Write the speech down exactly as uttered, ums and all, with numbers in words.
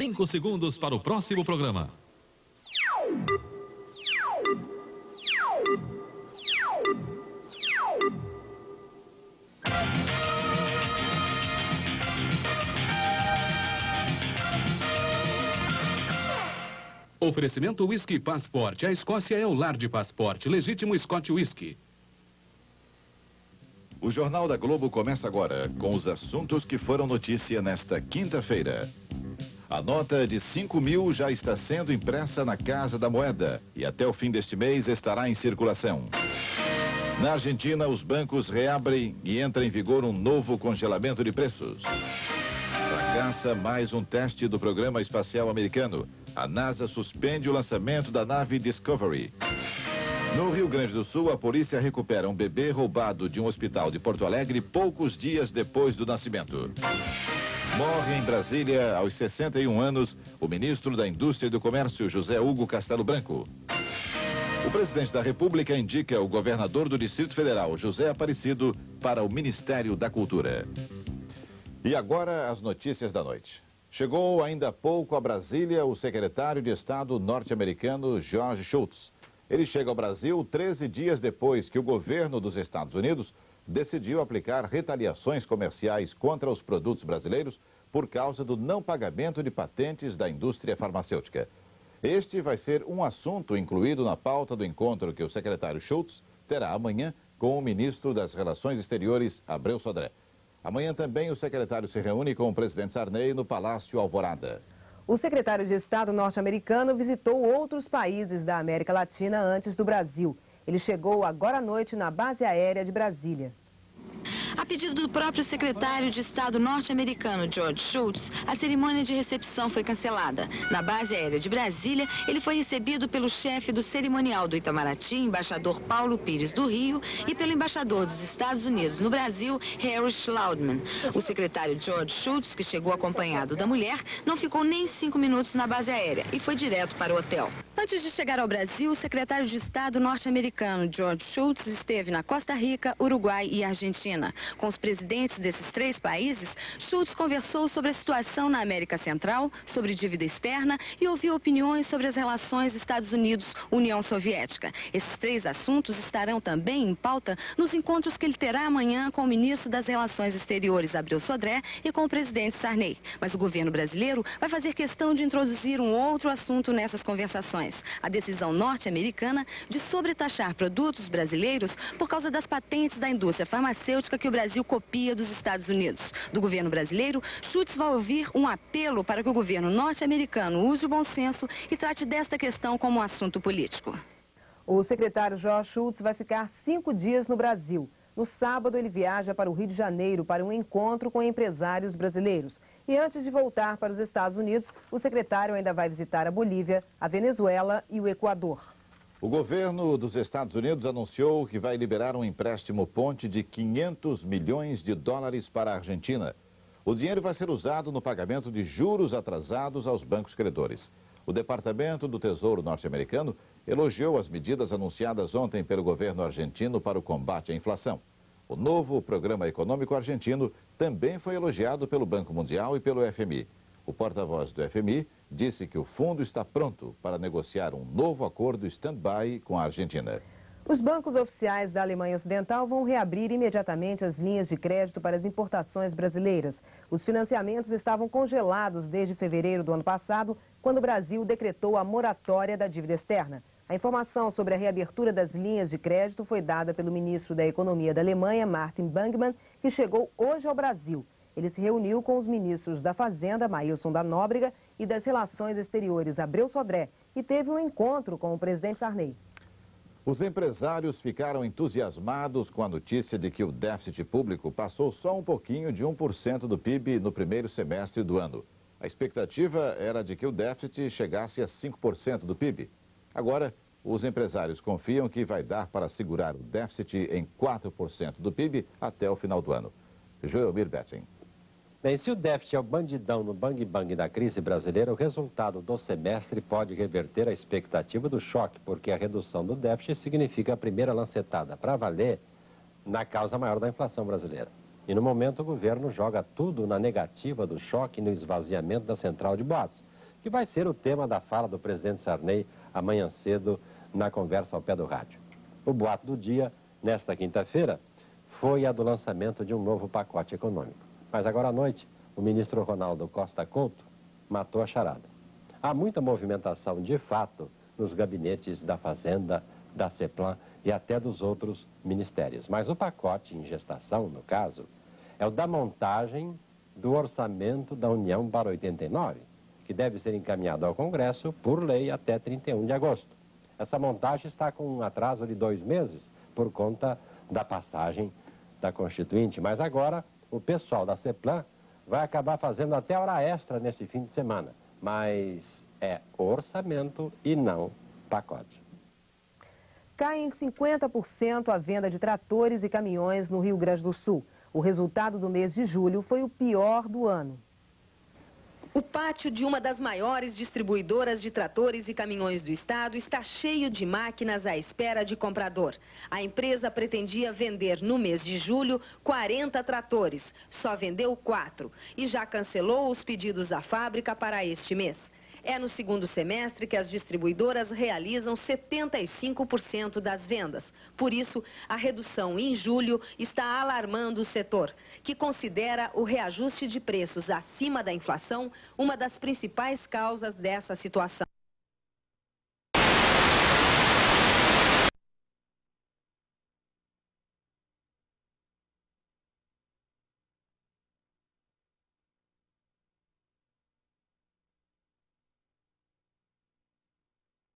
Cinco segundos para o próximo programa. Oferecimento Whisky Passport. A Escócia é o lar de Passport. Legítimo Scott Whisky. O Jornal da Globo começa agora com os assuntos que foram notícia nesta quinta-feira. A nota de cinco mil já está sendo impressa na Casa da Moeda e até o fim deste mês estará em circulação. Na Argentina, os bancos reabrem e entra em vigor um novo congelamento de preços. Fracassa mais um teste do programa espacial americano. A NASA suspende o lançamento da nave Discovery. No Rio Grande do Sul, a polícia recupera um bebê roubado de um hospital de Porto Alegre poucos dias depois do nascimento. Morre em Brasília, aos sessenta e um anos, o ministro da Indústria e do Comércio, José Hugo Castelo Branco. O presidente da República indica o governador do Distrito Federal, José Aparecido, para o Ministério da Cultura. E agora, as notícias da noite. Chegou ainda há pouco a Brasília o secretário de Estado norte-americano, George Shultz. Ele chega ao Brasil treze dias depois que o governo dos Estados Unidos decidiu aplicar retaliações comerciais contra os produtos brasileiros por causa do não pagamento de patentes da indústria farmacêutica. Este vai ser um assunto incluído na pauta do encontro que o secretário Shultz terá amanhã com o ministro das Relações Exteriores, Abreu Sodré. Amanhã também o secretário se reúne com o presidente Sarney no Palácio Alvorada. O secretário de Estado norte-americano visitou outros países da América Latina antes do Brasil. Ele chegou agora à noite na base aérea de Brasília. A pedido do próprio secretário de Estado norte-americano, George Shultz, a cerimônia de recepção foi cancelada. Na base aérea de Brasília, ele foi recebido pelo chefe do cerimonial do Itamaraty, embaixador Paulo Pires do Rio, e pelo embaixador dos Estados Unidos no Brasil, Harry Schlaudman. O secretário George Shultz, que chegou acompanhado da mulher, não ficou nem cinco minutos na base aérea e foi direto para o hotel. Antes de chegar ao Brasil, o secretário de Estado norte-americano, George Shultz, esteve na Costa Rica, Uruguai e Argentina. Com os presidentes desses três países, Shultz conversou sobre a situação na América Central, sobre dívida externa e ouviu opiniões sobre as relações Estados Unidos-União Soviética. Esses três assuntos estarão também em pauta nos encontros que ele terá amanhã com o ministro das Relações Exteriores, Abreu Sodré, e com o presidente Sarney. Mas o governo brasileiro vai fazer questão de introduzir um outro assunto nessas conversações: a decisão norte-americana de sobretaxar produtos brasileiros por causa das patentes da indústria farmacêutica que o Brasil copia dos Estados Unidos. Do governo brasileiro, Shultz vai ouvir um apelo para que o governo norte-americano use o bom senso e trate desta questão como um assunto político. O secretário George Shultz vai ficar cinco dias no Brasil. No sábado, ele viaja para o Rio de Janeiro para um encontro com empresários brasileiros. E antes de voltar para os Estados Unidos, o secretário ainda vai visitar a Bolívia, a Venezuela e o Equador. O governo dos Estados Unidos anunciou que vai liberar um empréstimo ponte de quinhentos milhões de dólares para a Argentina. O dinheiro vai ser usado no pagamento de juros atrasados aos bancos credores. O Departamento do Tesouro norte-americano elogiou as medidas anunciadas ontem pelo governo argentino para o combate à inflação. O novo programa econômico argentino também foi elogiado pelo Banco Mundial e pelo F M I. O porta-voz do F M I disse que o fundo está pronto para negociar um novo acordo stand-by com a Argentina. Os bancos oficiais da Alemanha Ocidental vão reabrir imediatamente as linhas de crédito para as importações brasileiras. Os financiamentos estavam congelados desde fevereiro do ano passado, quando o Brasil decretou a moratória da dívida externa. A informação sobre a reabertura das linhas de crédito foi dada pelo ministro da Economia da Alemanha, Martin Bangmann, que chegou hoje ao Brasil. Ele se reuniu com os ministros da Fazenda, Maílson da Nóbrega, e das Relações Exteriores, Abreu Sodré, e teve um encontro com o presidente Sarney. Os empresários ficaram entusiasmados com a notícia de que o déficit público passou só um pouquinho de um por cento do P I B no primeiro semestre do ano. A expectativa era de que o déficit chegasse a cinco por cento do P I B. Agora, os empresários confiam que vai dar para segurar o déficit em quatro por cento do P I B até o final do ano. Joelmir Betting. Bem, se o déficit é o bandidão no bang-bang da crise brasileira, o resultado do semestre pode reverter a expectativa do choque, porque a redução do déficit significa a primeira lancetada para valer na causa maior da inflação brasileira. E no momento o governo joga tudo na negativa do choque e no esvaziamento da central de boatos. que vai ser o tema da fala do presidente Sarney amanhã cedo na conversa ao pé do rádio. O boato do dia, nesta quinta-feira, foi a do lançamento de um novo pacote econômico. Mas agora à noite, o ministro Ronaldo Costa Couto matou a charada. Há muita movimentação, de fato, nos gabinetes da Fazenda, da CEPLAN e até dos outros ministérios. Mas o pacote em gestação, no caso, é o da montagem do orçamento da União para oitenta e nove, que deve ser encaminhado ao Congresso, por lei, até trinta e um de agosto. Essa montagem está com um atraso de dois meses, por conta da passagem da Constituinte. Mas agora, o pessoal da CEPLAN vai acabar fazendo até hora extra nesse fim de semana. Mas é orçamento e não pacote. Cai em cinquenta por cento a venda de tratores e caminhões no Rio Grande do Sul. O resultado do mês de julho foi o pior do ano. O pátio de uma das maiores distribuidoras de tratores e caminhões do estado está cheio de máquinas à espera de comprador. A empresa pretendia vender no mês de julho quarenta tratores, só vendeu quatro e já cancelou os pedidos à fábrica para este mês. É no segundo semestre que as distribuidoras realizam setenta e cinco por cento das vendas. Por isso, a redução em julho está alarmando o setor, que considera o reajuste de preços acima da inflação uma das principais causas dessa situação.